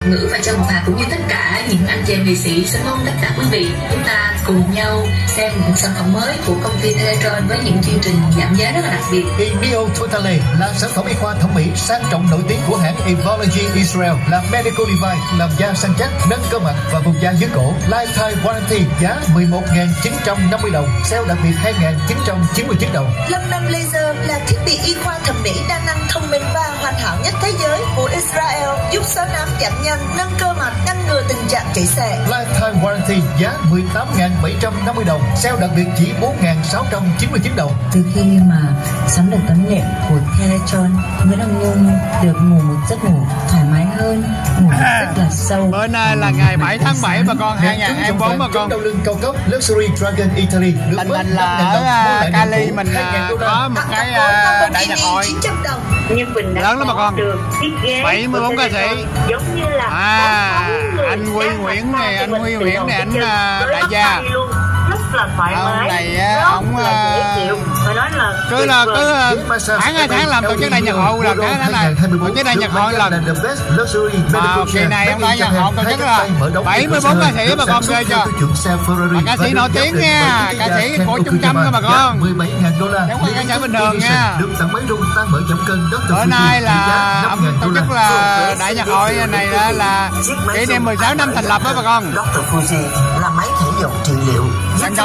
Ngữ và Châu Ngọc Hà cũng như tất cả những anh chàng nghệ sĩ xin mong tất cả quý vị chúng ta cùng nhau xem những sản phẩm mới của công ty Teletron với những chương trình giảm giá rất là đặc biệt. Bio Totale là sản phẩm y khoa thẩm mỹ sang trọng nổi tiếng của hãng Evology Israel, là medical device làm da săn chắc, nâng cơ mặt và vùng da dưới cổ. Lifetime warranty giá 11.950 đồng, sale đặc biệt 2.999 đồng. Lâm Nam Laser là thiết bị y khoa thẩm mỹ đa năng thông minh và hoàn hảo nhất thế giới của Israel, giúp xóa nám giảm nhanh, nâng cơ mặt, ngăn ngừa tình trạng chảy xệ. Lifetime warranty giá 18.750 đồng, sale đặc biệt chỉ 4.699 đồng. Từ khi mà sắm được tấm nệm của Teletron, Nguyễn Đăng Nhung được ngủ một giấc ngủ thoải mái hơn, ngủ rất là sâu. Bữa nay là ngày 7 tháng 7 bà con, 2024 bà con. Đau lưng cao cấp Luxury Dragon Italy được Tình hình là ở Cali mình có một cái đại nhạc hội lớn lắm bà con, 74 ca sĩ, giống như là anh Huy Nguyễn này, anh đại gia rất là thoải mái, ông này ông phải nói là cứ tháng 2 tháng làm tổ chức đại nhạc hội, là cái thế này tổ chức đại nhạc hội lần kỳ này ông đại nhạc hội tổ chức là 74 ca sĩ bà con ghê chưa, ca sĩ nổi tiếng nha, ca sĩ của trung tâm nha bà con, 17.000 đô la, không phải ca sĩ bình thường nha. được tặng máy rung tan bởi giảm cân. Bữa nay là ông tổ chức là đại nhạc hội này là kỷ niệm 16 năm thành lập đó bà con. Dr. Fuji là máy thể dục trị liệu Trong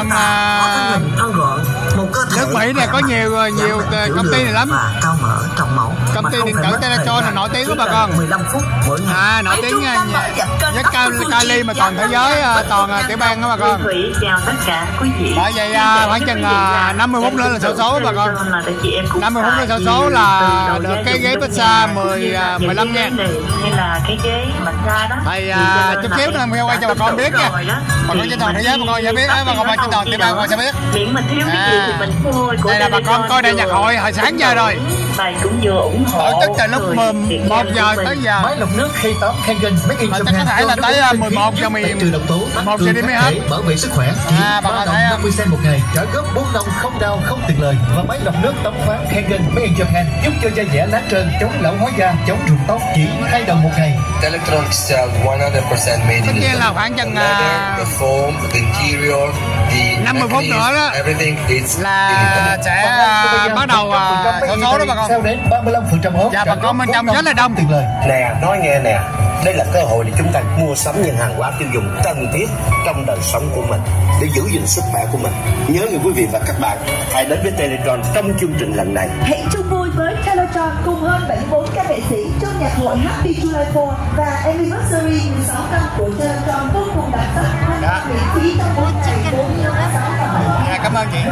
nước Mỹ này có nhiều công ty này lắm. Cao mỡ trong máu. Công ty điện tử Teletron là nổi tiếng đó bà con. 15 phút mỗi ngày. Nổi tiếng nhất Cali mà toàn thế giới, toàn tiểu bang đó bà con. Chào tất cả quý vị. Bởi vậy khoảng chừng 50 phút nữa là xổ số bà con. 50 phút nữa xổ số là được cái ghế pizza 15 ngàn. Hay là cái ghế massage đó. Thì chút xíu nữa quay cho bà con biết nha. Bà con trên toàn thế giới bà con sẽ biết, bà con trên toàn tiểu bang bà con sẽ biết. Miễn mình thiếu cái gì thì mình thôi. Đây là bà con coi đại nhạc hội hồi sáng giờ rồi. Bài cũng vừa ủng hộ. Tổ chức từ lúc 1 giờ tới giờ. Máy lọc nước K8 Kangen Make in Japan có thể là tới 11 giờ 1 giờ đi mới hết. Bảo vệ sức khỏe. Bà con thấy 50 cent một ngày, trả góp 4 năm không đau không tiền lời. Và máy lọc nước tắm khoáng Kangen Make in Japan giúp cho da dẻ lá trơn, chống lão hóa da, chống rụng tóc chỉ 2 đồng một ngày. Teletron Cell 100% made in Japan. Là khoảng chừng the foam, the interior, the 50 phút nữa đó là sẽ bắt đầu số đó bà con. Sau đến 35% ốp. Dạ bà con bên trong rất là đông. Tiền lời. Nè, nói nghe nè, đây là cơ hội để chúng ta mua sắm những hàng hóa tiêu dùng cần thiết trong đời sống của mình để giữ gìn sức khỏe của mình. Nhớ như quý vị và các bạn hãy đến với Teletron trong chương trình lần này. Hãy chung vui với Teletron cùng hơn 74 ca nghệ sĩ trong nhạc hội Happy July 4 và Anniversary 16 năm của Teletron vô cùng đặc sắc. Miễn phí trong 4 ngày 4 tháng 6 và 7. Cảm ơn chị.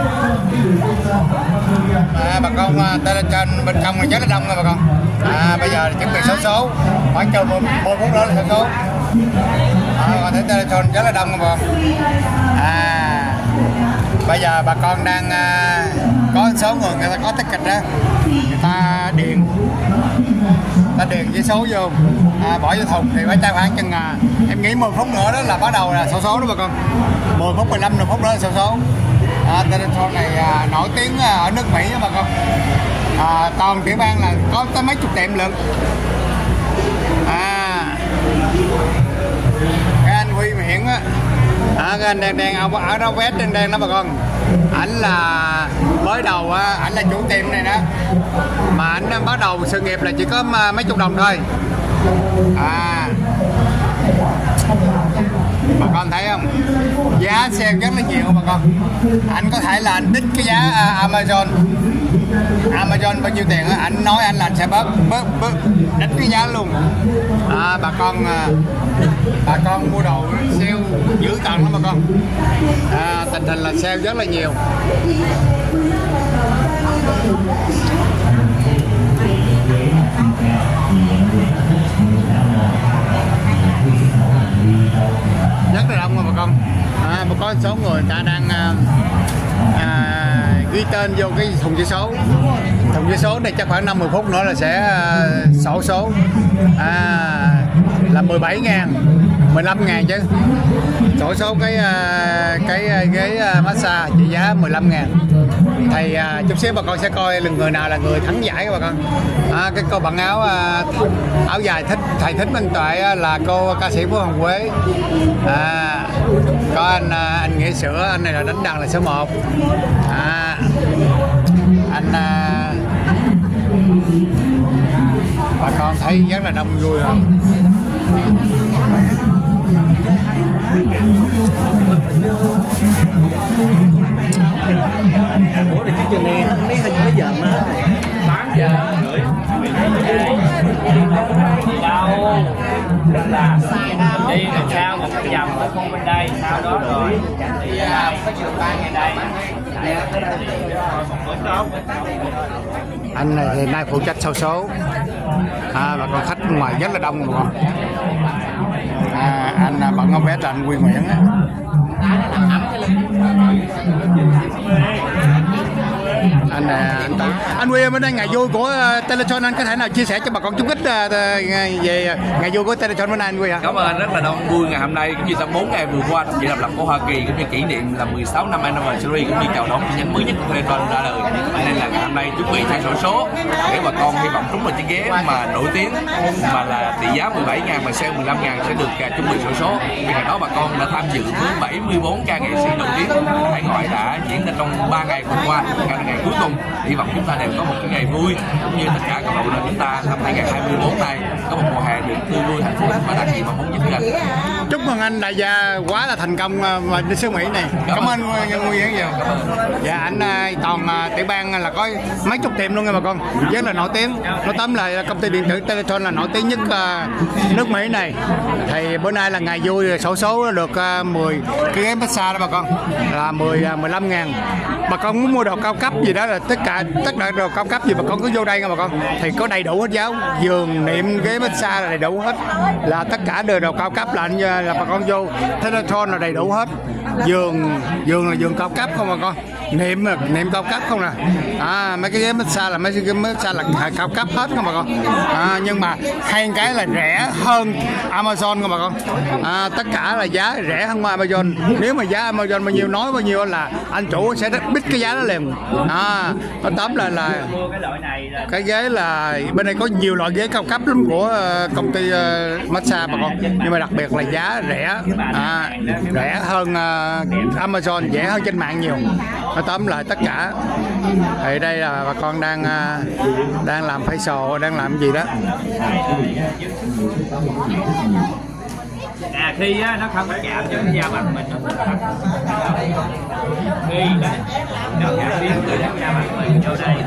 Bà con Teletron bên trong là rất là đông rồi bà con. Bây giờ chuẩn bị số khoảng chờ 10 phút nữa là số. Còn thấy Teletron rất là đông rồi bà con. Bây giờ bà con đang có số người ta có ticket đó, người ta điền với số vô, bỏ vô thùng thì phải trao khoảng chừng em nghĩ 10 phút nữa đó là bắt đầu là số đó bà con. 10 phút 15 phút đó là số. Teletron này nổi tiếng ở nước Mỹ đó bà con. Toàn tiểu bang là có tới mấy chục tiệm lận. Cái anh Huy Miễn á, cái anh đen ở đó vest đen đó bà con. Ảnh là mới đầu á, ảnh là chủ tiệm này đó, mà ảnh bắt đầu sự nghiệp là chỉ có mấy chục đồng thôi. Bà con thấy không, giá sale rất là nhiều bà con. Anh có thể là anh đích cái giá Amazon bao nhiêu tiền á, anh nói anh là anh sẽ bớt đích cái giá luôn. Bà con mua đồ sale dữ tợn lắm bà con. Tình hình là sale rất là nhiều. Rất là đông rồi bà con. Mà có số người ta đang ghi tên vô cái thùng chữ số. Thùng chữ số này chắc khoảng 50 phút nữa là sẽ xổ số. Là 17.000, 15.000 chứ. Xổ số cái ghế massage trị giá 15.000. Thì chút xíu bà con sẽ coi người nào là người thắng giải các bà con. Cái cô bận áo áo dài thầy Thích Minh Tuệ là cô ca sĩ Vũ Hồng Quế. Có anh Nghĩa Sữa, anh này là đánh đàn là số 1. Anh bà con thấy rất là đông vui rồi. Ủa thì chương trình này mấy hình mấy giờ mà 8 giờ rưỡi. Đi làm sao một cái vòng ở khu bên đây, sau đó rồi thì có trường 3 ngày đây. Anh này thì nay phụ trách sâu số. Bà con khách ngoài rất là đông luôn. Anh bận ông bé là anh Quy Nguyễn á. Anh Quy bên đây ngày vui của Teletron, anh có thể nào chia sẻ cho bà con chút ít về ngày vui của Teletron bên đây anh Quy hả? Cảm ơn anh, rất là đông vui ngày hôm nay cũng như trong 4 ngày vừa qua trong lập của Hoa Kỳ cũng như kỷ niệm là 16 năm anniversary cũng như chào đón chi nhánh mới nhất của Teletron ra đời. Nên là ngày hôm nay chuẩn bị thay số để bà con hy vọng trúng vào chiếc ghế mà nổi tiếng mà là tỷ giá 17.000 mà sale 15.000 sẽ được chuẩn bị số. Vì ngày đó bà con đã tham dự với 74 ca nghệ sĩ nổi tiếng hải ngoại đã diễn ra trong 3 ngày vừa qua, ngày cuối cùng. Hy vọng chúng ta đều có một cái ngày vui cũng như tất cả các bạn chúng ta năm 2024 này có một mùa hè được tươi vui hạnh phúc và đạt gì mà muốn nhất anh. Chúc mừng anh đại gia quá là thành công mà đi xứ Mỹ này. Cảm ơn Nguyên nhiều. Dạ anh toàn tiểu bang là có mấy chục tiệm luôn nha bà con, rất là nổi tiếng. Nói tóm lại công ty điện tử Teletron là nổi tiếng nhất nước Mỹ này. Thì bữa nay là ngày vui số được 10 cái ghế massage đó bà con, là 15.000. Bà con muốn mua đồ cao cấp gì đó là tất cả đồ cao cấp gì bà con cứ vô đây nha bà con, thì có đầy đủ hết, giáo giường niệm ghế massage là đầy đủ hết, là tất cả đều đồ cao cấp là bà con vô Teletron là đầy đủ hết. Giường là giường cao cấp không bà con, niệm cao cấp không nè. Mấy cái ghế massage là mấy cái ghế massage là cao cấp hết không bà con. Nhưng mà hay cái là rẻ hơn Amazon không bà con. Tất cả là giá rẻ hơn Amazon. Nếu mà giá Amazon bao nhiêu nói bao nhiêu là anh chủ sẽ biết cái giá đó liền. Nó tóm lại là cái ghế là bên đây có nhiều loại ghế cao cấp lắm của công ty massage bà con, nhưng mà đặc biệt là giá rẻ hơn Amazon, rẻ hơn trên mạng nhiều. Nó tóm lại tất cả thì đây là bà con đang làm facial, đang làm gì đó. Khi nó không có chạm cho cái da mặt mình, khi nó chạm đến từ da mặt mình vô đây.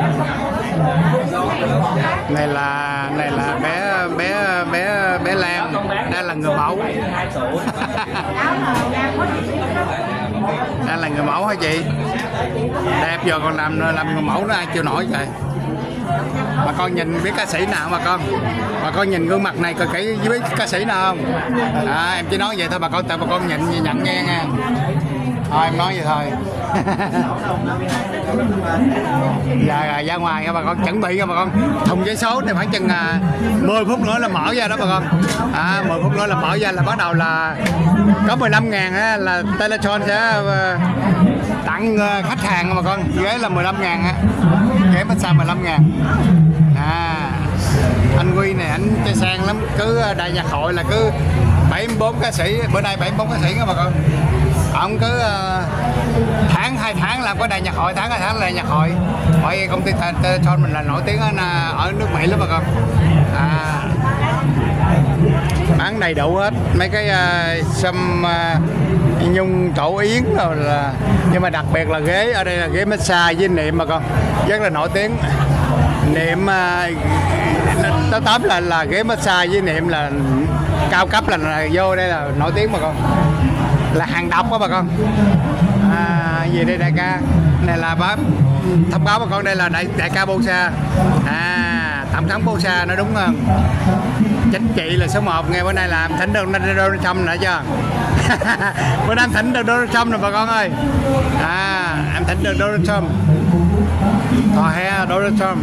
Này là bé Lan, đây là người mẫu. Đây là người mẫu hả chị? Đẹp giờ còn làm người mẫu đó ai chịu nổi trời. Bà con nhìn biết ca sĩ nào bà con nhìn gương mặt này coi kỹ biết ca sĩ nào không? Em chỉ nói vậy thôi bà con, tại bà con nhận nghe nha. Thôi em nói vậy thôi. Giờ ra ngoài nha bà con, chuẩn bị nha bà con. Thùng giấy số này khoảng chừng 10 phút nữa là mở ra đó bà con. 10 phút nữa là mở ra là bắt đầu là có 15.000 là Teletron sẽ tặng khách hàng bà con. Ghế là 15.000 ghế massage 15.000. Anh Quy này anh chơi sang lắm, cứ đại nhạc hội là cứ 74 ca sĩ, bữa nay 74 ca sĩ nha bà con. Ông cứ tháng 2 tháng làm có đại nhạc hội, tháng 2 tháng là đại nhạc hội. Bởi công ty Teletron mình là nổi tiếng ở nước Mỹ lắm bà con. Bán đầy đủ hết mấy cái xăm nhung tổ yến rồi là, nhưng mà đặc biệt là ghế ở đây là ghế massage với niệm bà con, rất là nổi tiếng. Niệm tóm lại là ghế massage với niệm là cao cấp, là vô đây là nổi tiếng bà con, là hàng độc đó bà con. Gì đây đại ca này là thông báo bà con, đây là đại ca Bosa, tổng thống Bosa nói đúng không? Chính trị là số 1 nghe, bữa nay làm thỉnh được Donald Trump nữa chưa? Bữa nay em thỉnh được Donald Trump rồi bà con ơi. Em thỉnh được Donald Trump. He Donald Trump.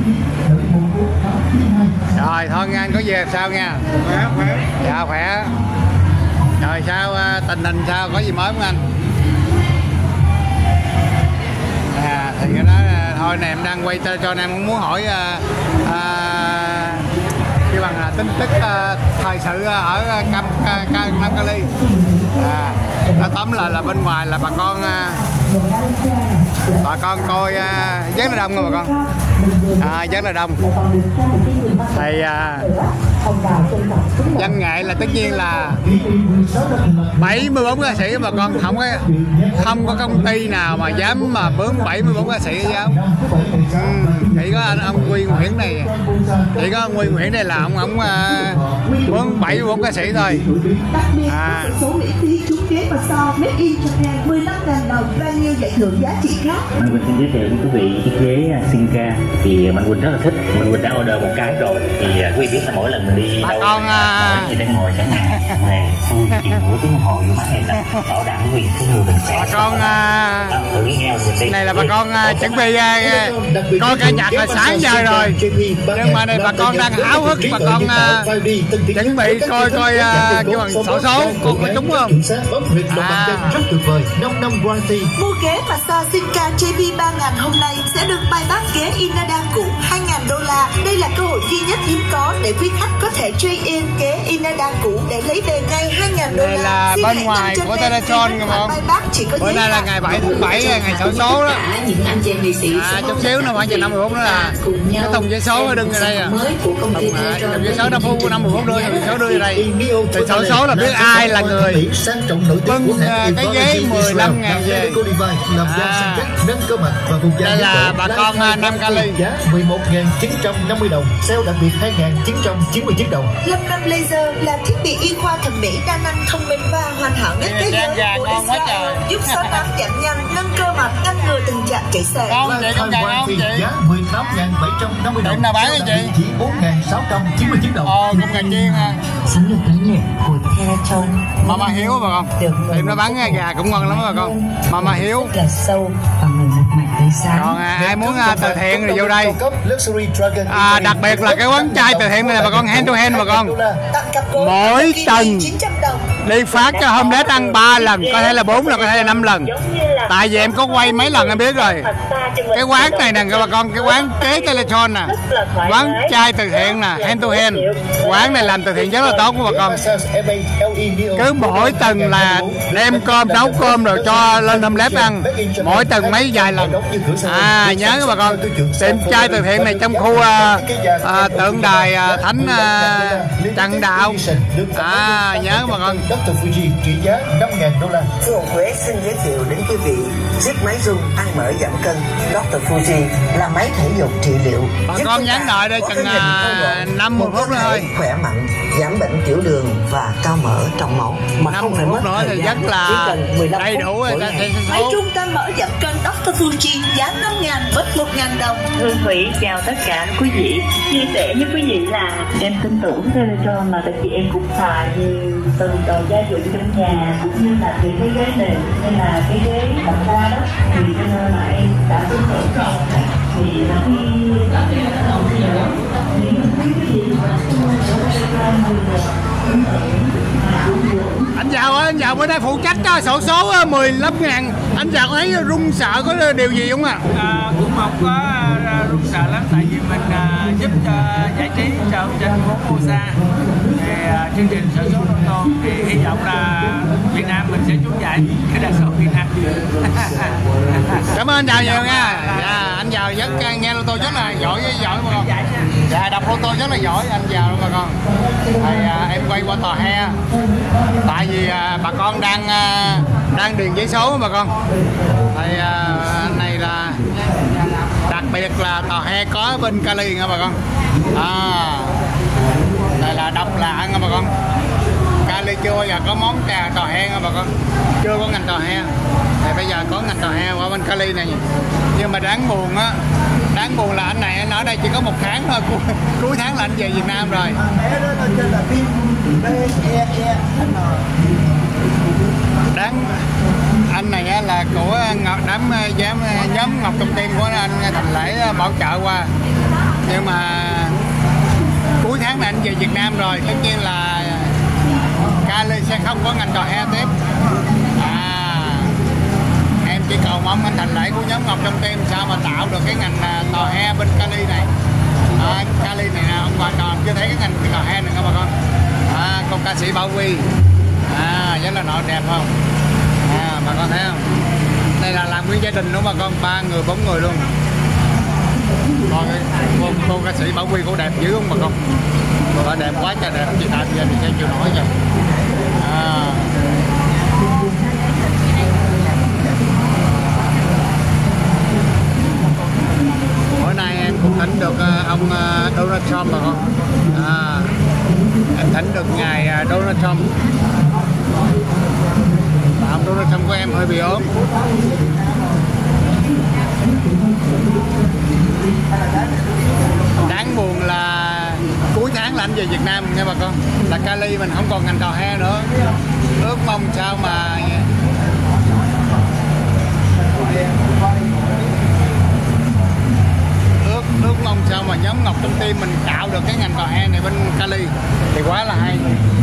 Rồi thôi nghe anh có gì sao nha. Khỏe. Dạ khỏe. Rồi sao tình hình sao, có gì mới không anh? Thì cái đó thôi này em đang quay cho em cũng muốn hỏi cái bằng tin tức thời sự ở Nam Cali. Nó tóm lại là bên ngoài là bà con coi rất là đông rồi bà con. Rất là đông. Thì văn nghệ là tất nhiên là 74 ca sĩ bà con, không có công ty nào mà dám mà bướm 74 ca sĩ dám. Chỉ có ông Quy Nguyễn này, chỉ có ông Quy Nguyễn này là ông bướm 74 ca sĩ thôi. Số miễn phí trúng kế và so Made in Japan 15.000 đồng và nhiều giải thưởng giá trị khác. Mạnh Quỳnh xin giới thiệu với quý vị chiếc ghế Sinca thì Mạnh Quỳnh rất là thích. Mạnh Quỳnh đã order một cái rồi thì quý vị biết là mỗi lần mình đi đâu thì đang ngồi chẳng hạn về tôi chịu nửa tiếng đồng hồ vô mắt này là bảo đảm quý vị cái người mình sẽ thử nghe này là bà con chuẩn bị coi ca nhạc là sáng giờ rồi, nhưng mà này bà con đang háo hức, bà con chuẩn bị coi cái bằng xổ số con có trúng không? Rất tuyệt vời, 5 năm warranty. Mua ghế massage Sinca JP 3.000 hôm nay sẽ được buy back ghế Inada cũ $2.000. Đây là cơ hội duy nhất hiếm có để quý khách có thể trade in ghế Inada cũ để lấy về ngay $2.000. Đây là bên ngoài của Teletron đúng không? Bữa nay là ngày 7 tháng 7, ngày xổ số đó. Chút xíu nữa khoảng 5 phút nữa là cái thùng giấy số đứng ở đây à. Thùng giấy số nó phu 5 phút đưa thùng số đưa ở đây. Thì xổ số là biết ai là người bưng cái ghế 15.000 về. Đây là bà con Nam Cali. Giá 11.950 đồng, sale đặc biệt 2.999 đồng. Lâm Nam Laser là thiết bị y khoa thẩm mỹ đa năng, thông minh và hoàn hảo nhất thế giới của Israel, giúp xóa nám giảm nhanh, nâng cơ mặt, ngăn ngừa tình trạng chảy xệ. Giá 18.750 đồng. Nào bán chị? Chỉ 4.699 đồng. Cũng gà chiên ha. Sắm được tấm nhẹ của Teletron. Mama Hiếu bà con. Tiệm nó bán gà cũng ngon lắm bà con. Mama Hiếu. Rất là sâu và người một mạch tới sáng. Còn ai muốn từ thiện thì vô đây. Đặc biệt là cái quán chai từ thiện này là bà con hand to hand bà con. Mỗi tuần đi phát cho homeless ăn 3 lần, có thể là 4 lần, có thể là 5 lần. Tại vì em có quay mấy lần em biết rồi. Cái quán này nè bà con, cái quán kế Teletron nè, quán chai từ thiện nè, hand to hand. Quán này làm từ thiện rất là tốt của bà con. Cứ mỗi tuần là đem cơm, nấu cơm rồi cho lên homeless ăn. Mỗi tuần mấy vài lần. Nhớ bà con, tiệm chai từ thiện này trong khu tượng đài Thánh Trần Đạo. Nhớ bà con. Trị giá $5.000. Sư Hồng Huế xin giới thiệu đến quý vị chiếc máy rung ăn mỡ giảm cân Dr. Fuji là máy thể dục trị liệu. Bà con nhắn đợi đây chừng 50 phút nữa thôi. Khỏe mạnh, giảm bệnh tiểu đường và cao mỡ trong máu mà không phải mất thời gian, thì rất là đầy đủ rồi. Máy trung tâm mỡ giảm cân Dr. Fuji giá 5.000 mất 1.000 đồng. Hương Thủy chào tất cả quý vị. Chia sẻ với quý vị là em tin tưởng Teletron mà tại vì em cũng xài nhiều từ đồ gia dụng trong nhà cũng như là từ cái ghế nền hay là cái ghế đặt qua đó, thì cho nên là em đã tin tưởng rồi. Thì anh chào bữa nay phụ trách đó, sổ số 15.000. Anh chào thấy run sợ có điều gì không ạ? Cũng không có run sợ lắm, tại vì mình giúp cho giải trí cho trên phố Mosa. Thì chương trình sổ số Lotto thì hy vọng là Việt Nam mình sẽ trúng giải cái đa số Việt Nam. Cảm ơn anh chào nhiều nha. Anh chào rất nghe lô tô rất là giỏi bà con. Dạ, đọc lô tô rất là giỏi, anh chào bà con. Thì em quay qua tòa he, tại vì bà con đang điền giấy số bà con. Thì này là đặc biệt là tòa he có bên Cali nha bà con. Đây là độc lạ nha bà con. Cali chưa bao giờ có món trà tòa he nha bà con, chưa có ngành tòa he. Thì bây giờ có ngành tòa he qua bên Cali này. Nhưng mà đáng buồn là anh này anh ở đây chỉ có 1 tháng thôi, cuối tháng là anh về Việt Nam rồi. Anh này là của nhóm Ngọc Trung Tiên của anh Thành Lễ bảo trợ qua, nhưng mà cuối tháng này anh về Việt Nam rồi, tất nhiên là Cali sẽ không có ngành tòa he tiếp. Em chỉ cầu mong không anh Thành Lễ của nhóm Ngọc Trong Tim sao mà tạo được cái ngành tò he bên Cali này. Cali này nè, ông hoàn toàn chưa thấy cái ngành tò he này không bà con. Con ca sĩ Bảo Vi rất là nổi đẹp không. Bà con thấy không, đây là làm nguyên gia đình đúng không bà con, 3 người 4 người luôn. Còn cô ca sĩ Bảo Vi cô đẹp dữ không bà con, bà đẹp quá trời đẹp, chị Đạt giờ thì sao chịu nổi rồi. Bữa nay em cũng thỉnh được ông Donald Trump bà con. Em thỉnh được ngài Donald Trump. Ông Donald Trump của em hơi bị ốm. Đáng buồn là cuối tháng là anh về Việt Nam nghe bà con, là Cali mình không còn ngành tò he nữa. Ước mong sao mà ước mong sao mà nhóm Ngọc Trong Tim mình tạo được cái ngành tò he này bên Cali thì quá là hay.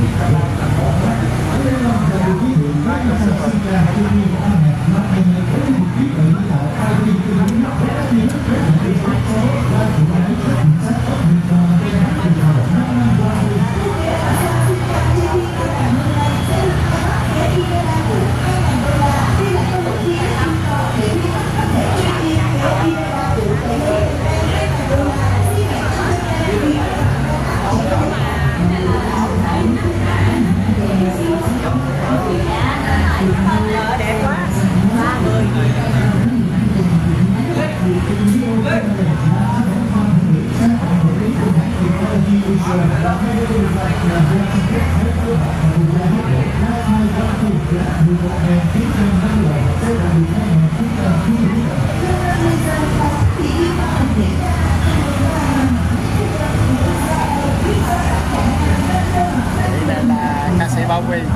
Đẹp quá, 3 người. Đây là ca sĩ Bảo Vi.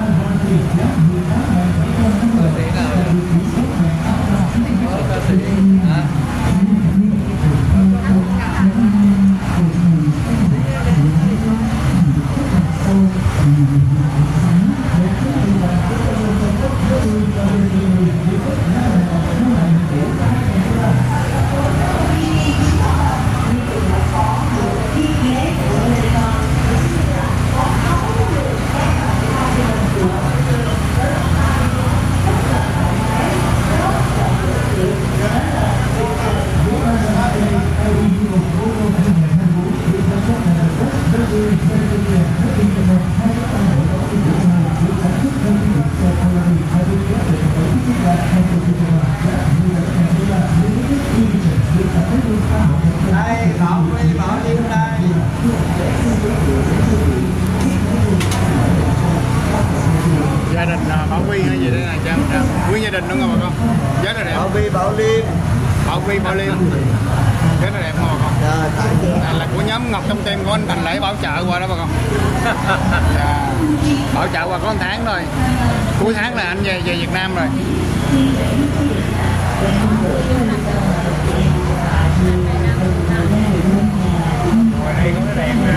Gia đình Bảo Vi hay gì đây này cha, nguyên gia đình đúng không bà con? Rất là đẹp. Bảo Vi Bảo Liêm rất là đẹp không bà con? Là của nhóm Ngọc Trong Tim của anh Thành Lễ bảo trợ qua đó bà con. Bảo trợ qua có 1 tháng thôi, cuối tháng là anh về Việt Nam rồi. Đây có cái đèn nè.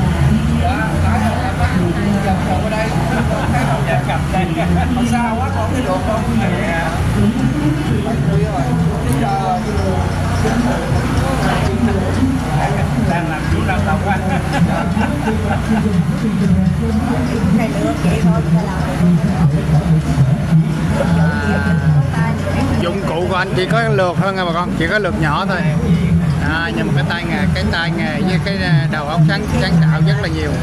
Ở đây gặp đây không sao quá, con cái đồ con đang làm chú lao động quá. Này nữa vậy thôi dụng cụ của anh chỉ có lược thôi nha bà con, chỉ có lược nhỏ thôi. Nhưng mà cái tay nghề với cái đầu óc sáng tạo rất là nhiều.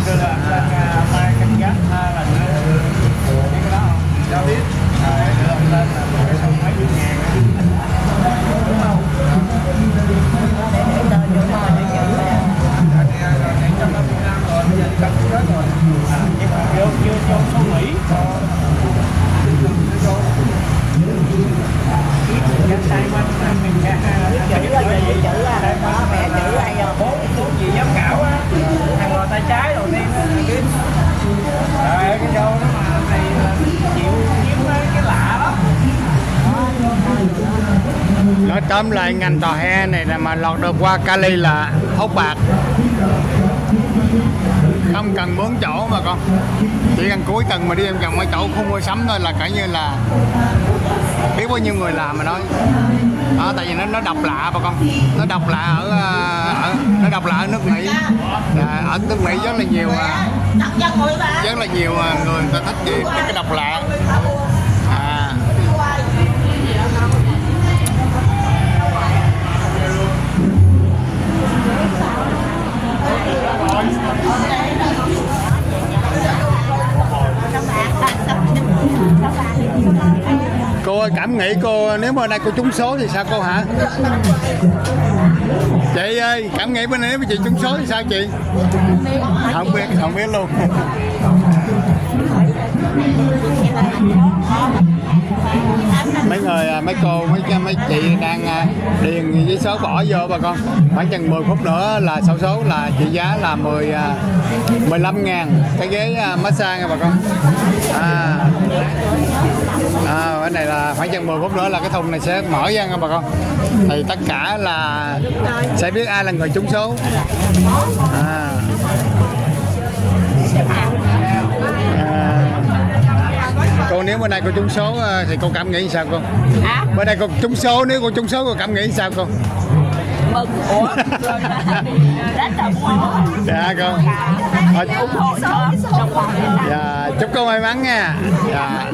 Gì giám khảo á, thằng ngồi tay trái đầu tiên cái show đó mà thầy chịu kiếm cái lạ lắm. Nói tóm lại ngành tò he này là mà lọt được qua Cali là hốt bạc. không cần mướn chỗ mà con, chỉ cần cuối tuần mà đi em cần mấy chỗ khu mua sắm thôi là cả như là biết bao nhiêu người làm mà nói. Đó, tại vì nó độc lạ bà con, nó độc lạ nó độc lạ ở nước Mỹ. Ở nước Mỹ rất là nhiều người ta thích gì cái độc lạ. Cô ơi, cảm nghĩ cô nếu mà nay cô trúng số thì sao cô hả? Chị ơi, cảm nghĩ bên này nếu mà chị trúng số thì sao chị? Không biết luôn. Mấy cô, mấy chị đang điền với số bỏ vô bà con. Khoảng chừng 10 phút nữa là xổ số là trị giá là 15.000 cái ghế massage nha bà con. Cái này là khoảng chừng 10 phút nữa là cái thùng này sẽ mở ra nha bà con. Thì tất cả là sẽ biết ai là người trúng số. Cô nếu bữa nay cô trúng số thì cô cảm nghĩ sao cô? Bữa nay cô trúng số, nếu cô trúng số cô cảm nghĩ sao cô? Mừng. Ủa? Rất là vui. Dạ cô. Dạ, chúc cô may mắn nha. Dạ.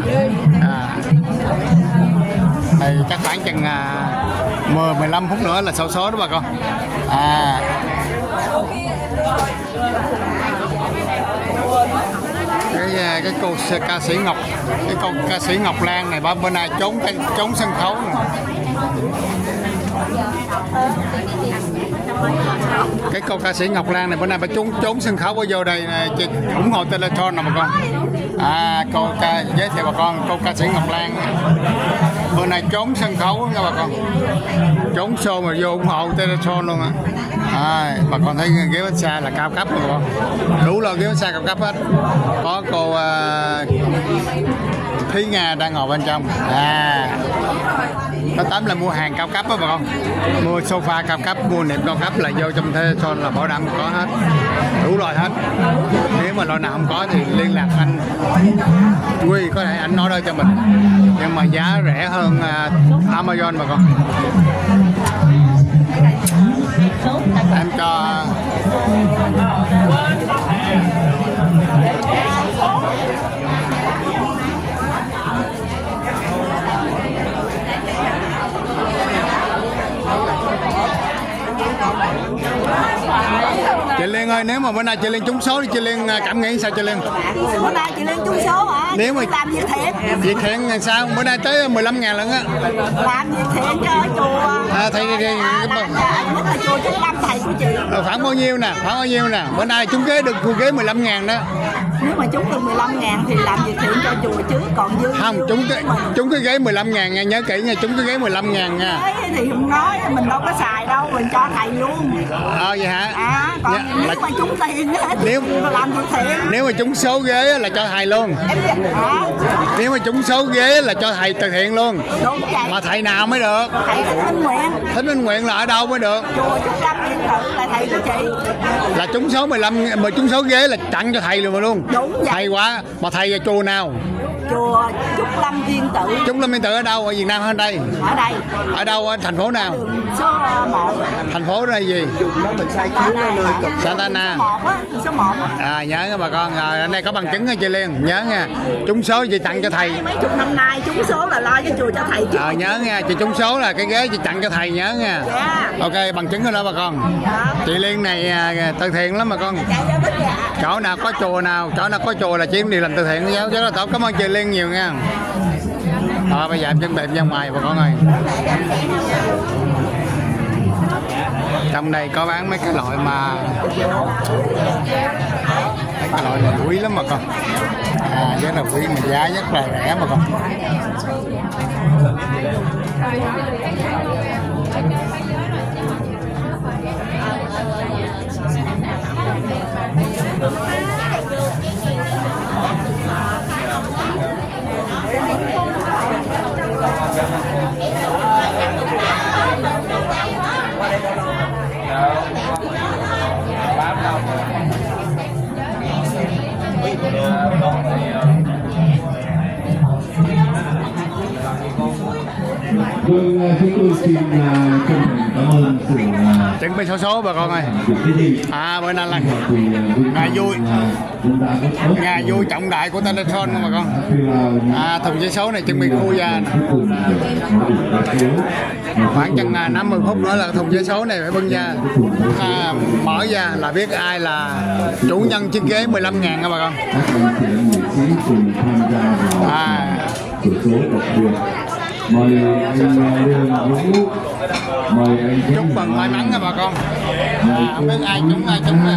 Thì chắc khoảng chừng 10-15 phút nữa là xổ số đó bà con. Cái cô ca sĩ Ngọc, cái cô ca sĩ Ngọc Lan này bên này trốn sân khấu này. Cái cô ca sĩ Ngọc Lan này bữa nay bà trốn sân khấu, bà vô đây chị ủng hộ Teleton nè bà con. Cô giới thiệu bà con cô ca sĩ Ngọc Lan bữa nay trốn sân khấu nha bà con, trốn show mà vô ủng hộ Teleton luôn á. Bà con thấy ghế massage là cao cấp rồi bà con, đủ loại ghế massage cao cấp hết. Có cô Thúy Nga đang ngồi bên trong. Có tóm là mua hàng cao cấp đó bà con, mua sofa cao cấp, mua nệm cao cấp là vô trong Teleton là bảo đảm có hết, đủ loại hết. Nếu mà loại nào không có thì liên lạc anh Quy, có thể anh nói đó cho mình, nhưng mà giá rẻ hơn Amazon bà con. Em cho chị Liên ơi, nếu mà bữa nay chị Liên trúng số thì chị Liên cảm nghĩ sao chị Liên? Bữa nay chị Liên trúng số hả? Nếu mà làm việc thiện. Việc thiện sao? Bữa nay tới 15.000 lần á. Làm việc thiện cho chùa. Nhất là chùa Trúc Lâm thầy của chị. Khoảng bao nhiêu nè? Bữa nay trúng ghế được ghế 15.000 đó. Nếu mà trúng được 15.000 thì làm việc thiện cho chùa chứ còn dư. Không, trúng cái ghế 15.000 nha, nhớ kỹ nha, trúng cái ghế 15.000 nha. Thế thì không nói, mình đâu có xài đâu, mình cho thầy luôn. Vậy hả? Còn nếu mà trúng tiền thì làm việc thiện. Nếu mà trúng số ghế là cho thầy luôn. Nếu mà trúng số ghế là cho thầy từ thiện luôn. Đúng vậy. Mà thầy nào mới được? Thầy Thích Minh Nguyện. Thích Minh Nguyện là ở đâu mới được? Chùa Trúc Lâm Yên Tự là thầy của chị. Là trúng số 15, mà trúng số ghế là tặng cho thầy luôn. Đúng vậy. Hay quá. Mà thầy ở chùa nào? Chùa Trúc Lâm Yên Tự. Trúc Lâm Yên Tự ở đâu? Ở Việt Nam hay ở đây? Ở đây. Ở đâu? Ở thành phố nào? Số 1. Thành phố đây gì? Santana. Số 1 nhớ nha bà con. Anh đây có bằng chứng nha chị Liên, nhớ nha. Trúng số chị tặng cho thầy. Mấy chục năm nay trúng số là lo cho chùa cho thầy chứ. Nhớ nha, chị trúng số là cái ghế chị tặng cho thầy, nhớ nha. Ok, bằng chứng rồi đó bà con. Chị Liên này từ thiện lắm bà con. Chỗ nào có chùa là chị đều làm từ thiện. Rất là tốt, cảm ơn chị Liên nhiều nha. Bây giờ em chuẩn bị ra ngoài bà con ơi. Trong đây có bán mấy cái loại mà cái loại này quý lắm mà con. Rất là quý mà giá rất là rẻ mà con. Vâng, chúng tôi xin chân thành cảm ơn sự chuẩn bị số bà con ơi. Bữa nay là ngày vui trọng đại của Teletron bà con. Thùng giấy số này chuẩn bị khui ra khoảng chừng 50 phút nữa là thùng giấy số này phải bưng ra, mở ra là biết ai là chủ nhân chiếc ghế 15.000 nha bà con. Mời anh Lương Vũ, mời anh chúc mừng may mắn nha bà con. Không biết ai trúng nè.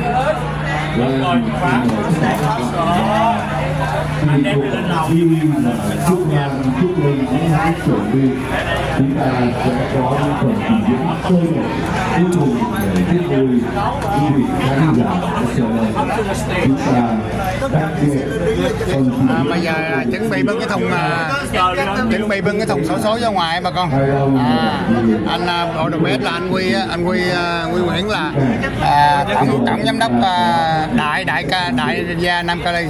Anh đem lên đầu chúc ngàn chúc mừng những hãy chuẩn bị, chúng ta sẽ có những phần trình diễn sôi nổi cuối cùng để tiếp vui quý vị khán giả chờ đợi. Chúng ta đặc biệt bây giờ chuẩn bị bưng cái thùng số ra ngoài bà con. Anh bộ đầu bếp là anh Quy Nguyễn là tổng giám đốc đại gia Nam Cali.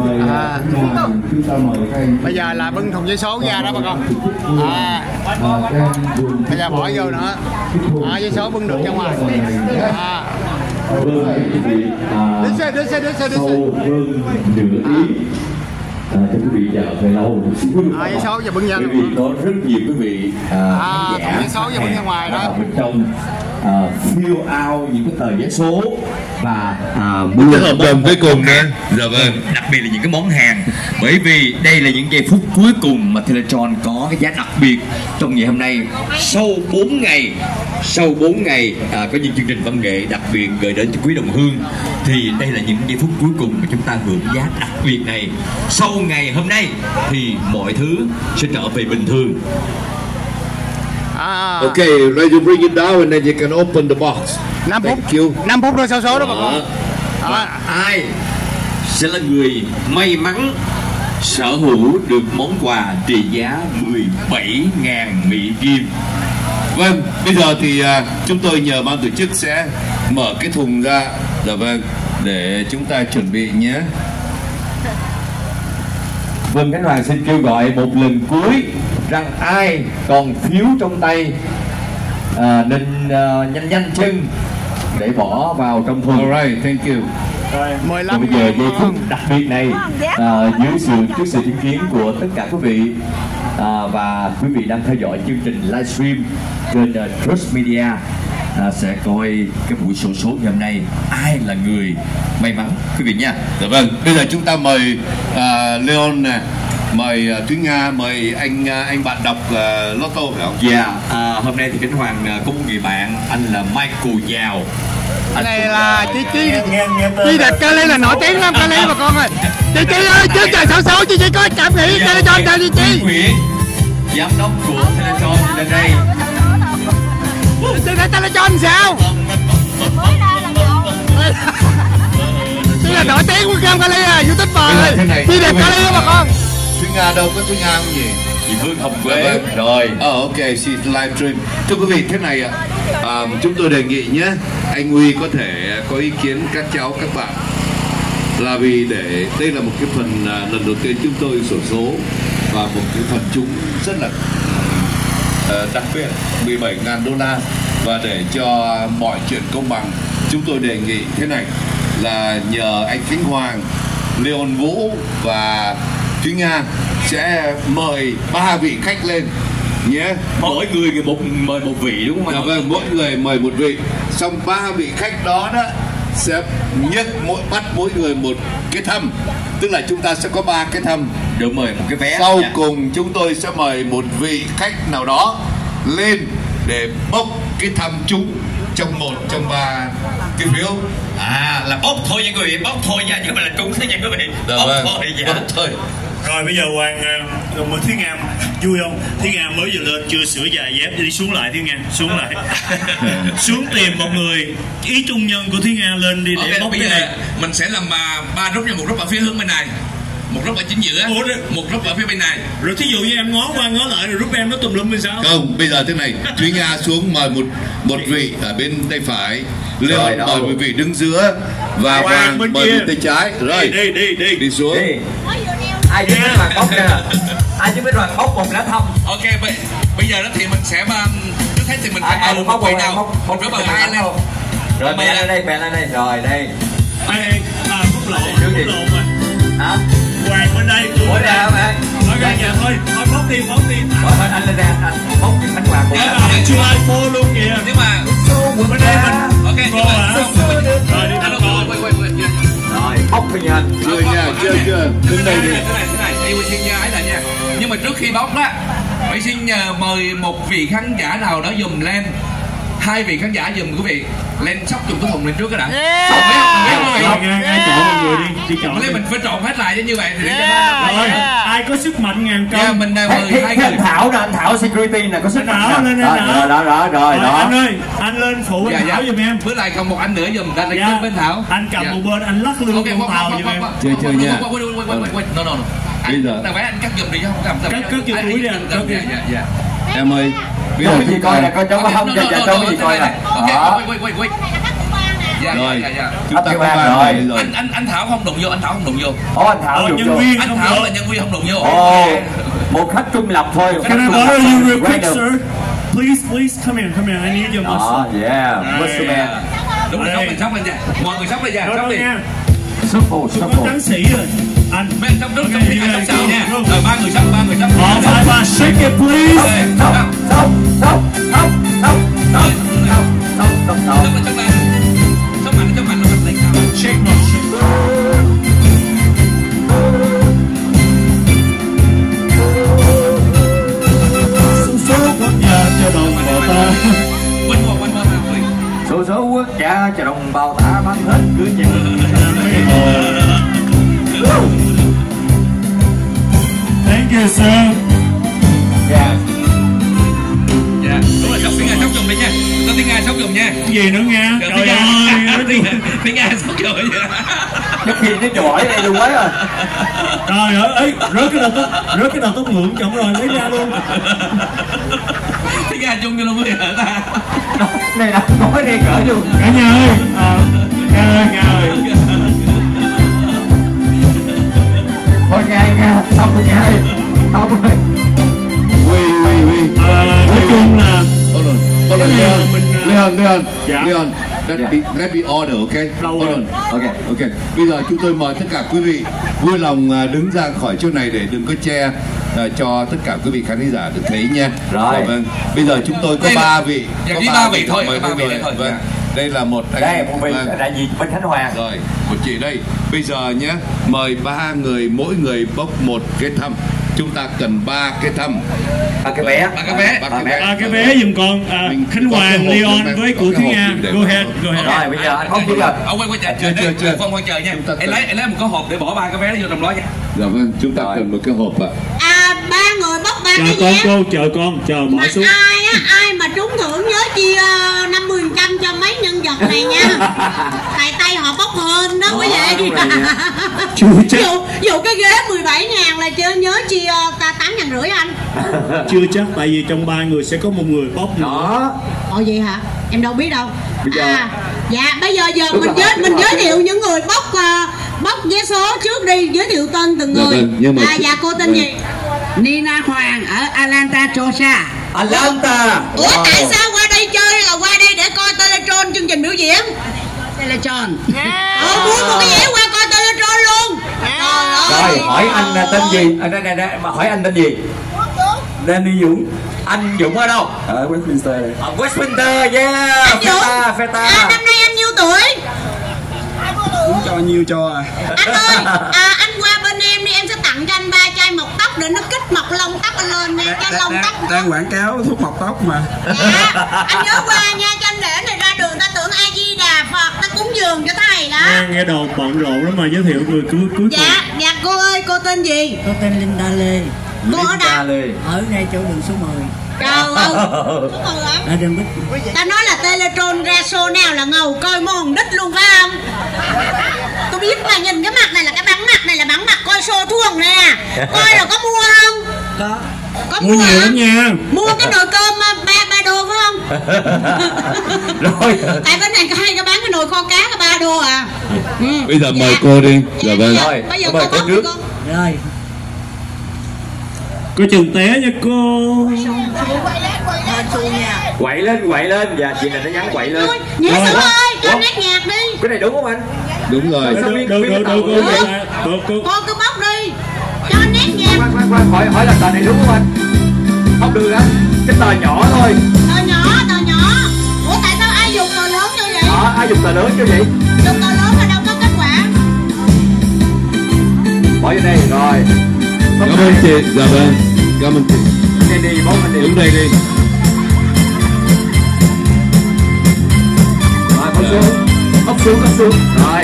Bây giờ là bưng thùng giấy số ra đó bà con. Bây giờ bỏ vô nữa. Giấy số bưng được ra ngoài. Đưa xe. cho quý vị chờ về lâu. Giấy số giờ bưng ra. Quý vị có rất nhiều quý vị giấy số giờ bưng ra ngoài đó. Bên trong fill out những cái tờ giấy số và mua hợp đồng cuối cùng nữa. Dạ vâng, đặc biệt là những cái món hàng, bởi vì đây là những giây phút cuối cùng mà Teletron có cái giá đặc biệt trong ngày hôm nay. Sau 4 ngày có những chương trình văn nghệ đặc biệt gửi đến cho quý đồng hương, thì đây là những giây phút cuối cùng mà chúng ta hưởng giá đặc biệt này. Sau ngày hôm nay thì mọi thứ sẽ trở về bình thường. Okay, ready to bring it down and then you can open the box. 5 phút thôi số đó bà con. Ai sẽ là người may mắn sở hữu được món quà trị giá 17.000 Mỹ Kim? Vâng, bây giờ thì chúng tôi nhờ ban tổ chức sẽ mở cái thùng ra. Dạ vâng, để chúng ta chuẩn bị nhé. Vâng, Khánh Hoàng xin kêu gọi một lần cuối rằng ai còn phiếu trong tay nên nhanh chân để bỏ vào trong thùng. Alright, thank you. 15 bây giờ giây phút đặc biệt này dưới trước sự chứng kiến của tất cả quý vị và quý vị đang theo dõi chương trình livestream trên Trust Media sẽ coi cái buổi sổ số ngày hôm nay ai là người may mắn quý vị nha. Dạ vâng, bây giờ chúng ta mời Leon nè, mời Thúy Nga, mời anh bạn đọc Lotto phải không? Dạ, hôm nay thì Khánh Hoàng có một người bạn, anh là Michael Giao. Anh này là Chi đẹp Cali là nổi tiếng lắm Cali bà con ơi. Chị ơi, chứ trời xấu chị có cảm nghĩ Teletron cho Chi. Nguyễn, giám đốc của Teletron lên đây. Chị thấy Teletron sao? Chị là nổi tiếng của Cali YouTuber. Chi đẹp Cali đó bà con. Thúy Nga đâu, có Thúy Nga không gì? Chị Phương Hồng Quế rồi. Ok, she's livestream. Thưa quý vị, thế này chúng tôi đề nghị nhé, anh Huy có thể có ý kiến các cháu các bạn, là vì để đây là một cái phần lần đầu tiên chúng tôi xổ số và một cái phần trúng rất là đặc biệt 17.000 đô la, và để cho mọi chuyện công bằng, chúng tôi đề nghị thế này là nhờ anh Khánh Hoàng, Leon Vũ và Thúy Nga sẽ mời 3 vị khách lên nhé. Mỗi người mời một vị đúng không ạ? Dạ vâng, mỗi người mời một vị. Xong 3 vị khách đó sẽ bắt mỗi người một cái thăm, tức là chúng ta sẽ có 3 cái thăm, được mời một cái vé. Sau cùng chúng tôi sẽ mời một vị khách nào đó lên để bốc cái thăm trúng trong 1 trong 3 cái phiếu. Là bốc thôi nha quý vị, bốc thôi nha, chứ không phải là trúng thôi nha quý vị. Bốc thôi dạ. Bốc thôi. Rồi bây giờ Hoàng mời Thúy Nga vui không? Thúy Nga mới vừa lên chưa sửa giày dép, đi xuống lại Thúy Nga, xuống lại. Xuống tìm một người ý trung nhân của Thúy Nga lên đi để bốc cái này. Mình sẽ làm 3 group, một group ở phía hướng bên này, một group ở chính giữa, một group ở phía bên này. Rồi thí dụ như em ngó qua ngó lại rồi group em nó tùm lum bên sao? Không, bây giờ thế này, Thúy Nga xuống mời một vị ở bên tay phải, Leon mời một vị đứng giữa và Hoàng mời bên tay trái. Rồi đi xuống. Ai đứng mà bốc nè. Ai chứ biết rồi, bóc một lá thông. Ok, bây giờ đó thì mình sẽ trước hết thì mình phải bầu một vị nào. Một cái bầu hai lên. Rồi bè lên đây, rồi đây. Phúc lộ rồi. Hả? Hoàng bên đây. Ủa ra hả bạn? Thôi bóc đi. Thôi anh lên đây, anh bóc cái bánh quà của anh. July 4 luôn kìa. Nhưng mà bên đây mình. Ok, nhưng mà rồi đi đâu rồi. Rồi, bóc thôi nha anh. Chưa. Đứng đây đi. Thế này, Huy xin nha, ấy là nha. Nhưng mà trước khi bóc đó, Huy xin nhờ mời một vị khán giả nào đó dùm lên. 2 vị khán giả dùm quý vị lên sóc dùng cái thùng lên trước cái đã. Ai chọn một người đi chọn. Mình phải trộn hết lại như vậy thì để rồi. Ai có sức mạnh ngàn cân. Mình mời 2 người. Anh Thảo nè, anh Thảo security nè, có sức mạnh. Lên rồi. Anh ơi, anh lên phụ bên Thảo giùm em. Với lại còn một anh nữa dùm ta lên bên Thảo. Anh cầm một bên, anh lắc lưng con Thảo giùm em. Chưa nha. No. Bây giờ tao vé anh cắt giùm đi chứ không cầm. Cắt giùm túi đi anh. Dạ. Em ơi, bây giờ gì coi nè, coi cháu có không, dạ cháu gì coi nè. Wait. Dạ. Chúng ta có 3 người rồi. Anh Thảo không đụng vô, Anh Thảo đụng vô. Anh Thảo là nhân viên không đụng vô. Một khách trung lập thôi. Can I borrow you real quick, sir? Please come here. I need your muscle. Yeah, muscle man. Đúng rồi, sóc lên nha. Mọi người sóc lên nha, sóc đi. Sóc phụ. Tráng sĩ rồi. Anh bên trong trước trong khi sóc sao nha. Rồi 3 người sóc. Phải shake it please. Sóc. Trong mạnh luôn lấy cao. Shake. Số quốc gia cho đồng bào ta. Số quốc gia cho đồng bào ta mang hết cứ nhà. Thank you, sir. Dạ. Đúng rồi, sóc tiếng Nga sóc dùng đi nha. Có tiếng Nga sóc dùng nha. Cái gì nữa nha? Trời ơi, tiếng Nga sóc dùng vậy. Cái khi nó giỏi đây luôn quá rồi. Trời ơi, rớt cái đầu tóc ngưỡng trọng rồi, lấy ra luôn. Tiếng Nga chung cho luôn quý vị ta. Này là nói đi cỡ luôn. Cả nhà ơi. Nga ơi. Thôi Nga, xong rồi Nga ơi. Xong rồi. Nói chung là Hold on, Leon. Let me order, okay? Hold on. Okay. Bây giờ chúng tôi mời tất cả quý vị vui lòng đứng ra khỏi chỗ này để đừng có che cho tất cả quý vị khán giả được thấy nha. Rồi. Vâng. Bây giờ chúng tôi có 3 vị. Có 3 vị thôi. Vâng. Đây là một anh. Đây một vị đại diện bên Khánh Hòa. Rồi, một chị đây. Bây giờ nhé, mời 3 người, mỗi người bốc một cái thăm. Chúng ta cần 3 cái thăm. 3 cái vé. 3 cái vé giùm con. Khánh Hoàng, Leon với của Thúy Nga. Go ahead. Rồi bây giờ anh bóc chưa rồi. Chờ Phong chờ nha. Em lấy một cái hộp để bỏ 3 cái vé vô trong đó nha. Dạ vâng, chúng ta cần một cái hộp ạ. 3 người bóc 3 cái vé. Chờ con, bỏ xuống. Ai mà trúng thưởng nhớ chia 50% cho mấy nhân vật này nha. Tại tay họ bóc hơn đó quý vị. Dù cái ghế 17.000 là nhớ chia 8.500 anh. Chưa chắc, tại vì trong 3 người sẽ có một người bóc nữa. Ồ vậy hả? Em đâu biết đâu. Bây giờ dạ bây giờ mình giới thiệu những người bóc vé số trước đi, giới thiệu tên từng người. Dạ cô tên gì? Nina Hoàng ở Atlanta, Georgia. Atlanta. Ủa tại sao qua đây chơi hay là qua đây để coi Teletron chương trình biểu diễn? Teletron. Muốn một cái vé qua coi Teletron luôn. Rồi hỏi anh tên gì? Mà hỏi anh tên gì? Danny Dũng. Anh Dũng ở đâu? Ở Westminster. Ở Westminster, yeah. Anh Dũng. Feta. Năm nay anh nhiêu tuổi? Muốn cho nhiêu cho à? Anh ơi, anh qua bên em đi, em sẽ tặng cho anh 3 chai mọc tóc để nó kích mọc lông tóc anh lên nha, cho lông tóc. Đang quảng cáo thuốc mọc tóc mà. Dạ, anh nhớ qua nha, cho anh để này ra đường ta tưởng A Di Đà Phật, ta cúng dường cho thầy đó. Nghe đồn bận rộn lắm mà, giới thiệu người cuối cùng. Dạ cô ơi, cô tên gì? Cô tên Linda Lê. Cô ở đâu? Ở ngay chỗ đường số 10. Trời ơi, ta nói là Teletron ra show nào là ngầu coi mòn đít luôn phải không? Tôi biết mà, nhìn cái mặt này là cái bắn mặt này là bắn mặt coi show thuồng nè. Coi là có mua không? Có mua nhiều lắm nha. Mua cái nồi cơm 3 đô phải không? Rồi. Tại bên này có hay có bán cái nồi kho cá có 3 đô à. Bây giờ mời cô đi. Dạ vâng. Bây giờ cô bóc trước. Rồi. Cô chừng té nha cô. Quậy lên. Dạ chị này nó nhắn quậy lên. Nhạc Sửu ơi, cho nét nhạc đi. Cái này đúng không anh? Đúng rồi. Cô cứ bóc đi. Cho nét nhạc. Khoan, hỏi là tờ này đúng không anh? Không được á. Cái tờ nhỏ thôi. Tờ nhỏ. Ủa tại sao ai dùng tờ lớn như vậy? Ai dùng tờ lớn như vậy? Dùng tờ lớn mà đâu có kết quả. Bỏ vô đây rồi. Cảm ơn chị. Dạ vâng. Cảm ơn chị. Đi bóc mình đi. Đứng đây đi. Rồi bóc xuống. Rồi.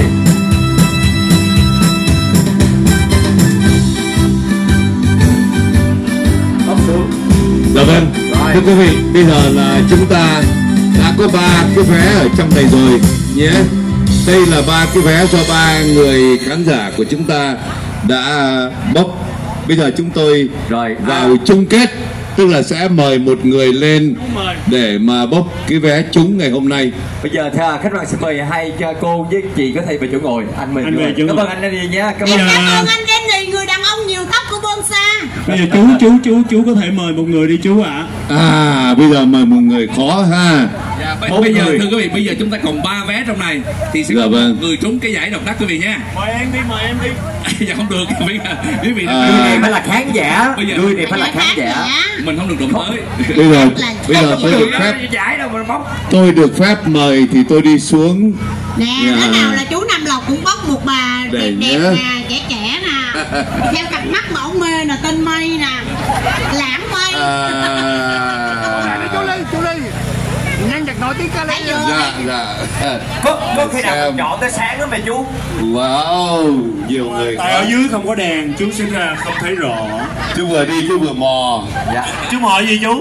Bóc xuống. Dạ vâng. Thưa quý vị, bây giờ là chúng ta đã có 3 cái vé ở trong này rồi nhé. Đây là 3 cái vé do 3 người khán giả của chúng ta đã bốc. Bây giờ chúng tôi vào chung kết, tức là sẽ mời một người lên để mà bốc cái vé trúng ngày hôm nay. Bây giờ khách mời xin mời hai cho cô với chị có thể về chỗ ngồi. Anh mời chỗ. Cảm ơn anh đi nhé. Cảm ơn anh Danny, người đàn ông nhiều tóc của Bonsa. Bây giờ chú có thể mời một người đi chú ạ. Bây giờ mời một người khó ha. Dạ, bây giờ thưa quý vị, bây giờ chúng ta còn 3 vé trong này thì sẽ có một người trúng cái giải độc đắc quý vị nha. Mời em đi. Dạ không được, quý vị này phải là khán giả. Người này phải là khán giả. Mình không được đụng tới. Bây giờ tôi được phép. Giải đâu mà bóc. Tôi được phép mời thì tôi đi xuống. Nè, thế nào là chú Nam Lộc cũng bóc một bà đẹp nè, trẻ nè. Theo cặp mắt mà ông mê nè, tên Mây nè. Lãng Mây. Chú Ly. Nhân vật nổi tiếng ca lên. Dạ. Có khi nào chọn tới sáng đó mà chú? Wow, nhiều người. Tại ở dưới không có đèn, chú sẽ ra không thấy rõ. Chú vừa đi, chú vừa mò. Dạ. Chú mò gì chú?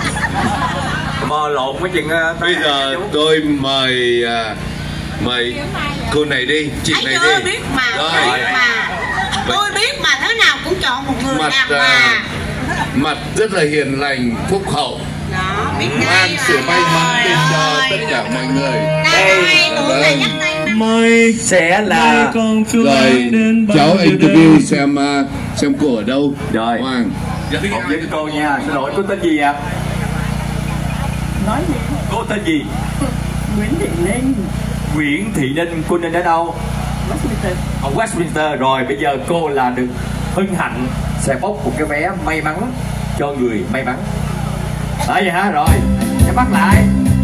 Mò lộn mấy chừng. Bây giờ tôi mời cô này đi, chị này đi. Tôi biết mà. Tôi biết mà thế nào cũng chọn một người đàn bà. Mặt rất là hiền lành, phúc hậu. Mang sự may mắn đến cho tất cả mọi người. Mời sẽ là rồi cháu interview xem cô ở đâu. Rồi Hoàng. Phỏng vấn cô nha. Xin lỗi, cô tên gì ạ? Nói gì? Cô tên gì? Nguyễn Thị Ninh. Cô Ninh ở đâu? Westminster. Ở Westminster. Rồi bây giờ cô là được hân hạnh sẽ bốc một cái vé may mắn cho người may mắn. Đấy vậy hả? Rồi nhắm mắt lại.